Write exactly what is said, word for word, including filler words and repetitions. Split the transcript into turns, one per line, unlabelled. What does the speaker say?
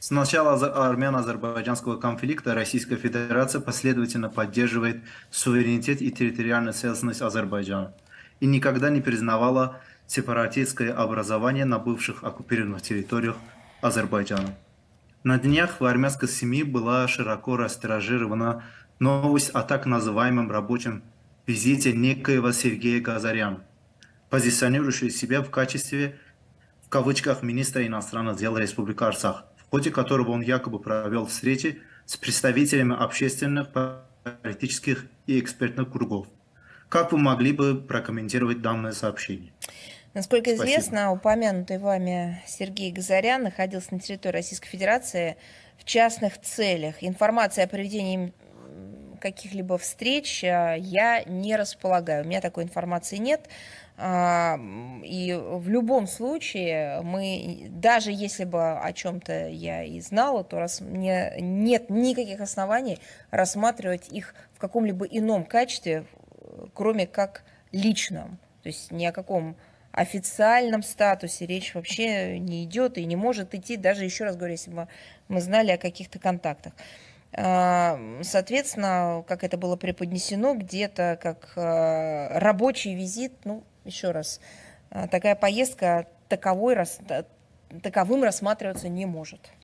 С начала аза- армяно-азербайджанского конфликта Российская Федерация последовательно поддерживает суверенитет и территориальную целостность Азербайджана и никогда не признавала сепаратистское образование на бывших оккупированных территориях Азербайджана. На днях в армянской СМИ была широко растиражирована новость о так называемом рабочем визите некоего Сергея Газаряна, позиционирующего себя в качестве, в кавычках, министра иностранных дел Республики Арцах, в ходе которого он якобы провел встречи с представителями общественных, политических и экспертных кругов. Как вы могли бы прокомментировать данное сообщение?
Насколько
Спасибо.
известно, упомянутый вами Сергей Газарян находился на территории Российской Федерации в частных целях. Информация о проведении м, каких-либо встреч а, я не располагаю. У меня такой информации нет. А, м, И в любом случае, мы, даже если бы о чем-то я и знала, то раз мне нет никаких оснований рассматривать их в каком-либо ином качестве, э, кроме как личном. То есть ни о каком официальном статусе речь вообще не идет и не может идти, даже, еще раз говорю, если бы мы знали о каких-то контактах. А, Соответственно, как это было преподнесено, где-то как а, рабочий визит, ну, еще раз, а, такая поездка таковой, рас- та- таковым рассматриваться не может.